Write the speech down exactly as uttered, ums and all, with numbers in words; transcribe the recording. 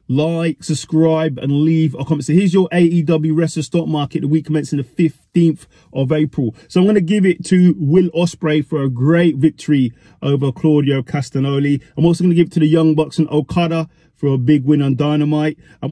like, subscribe, and leave a comment. So here's your A E W Wrestling Stock Market, the week commencing the fifteenth of April. So I'm going to give it to Will Ospreay for a great victory over Claudio Castagnoli. I'm also going to give it to the Young Bucks and Okada for a big win on Dynamite. I'm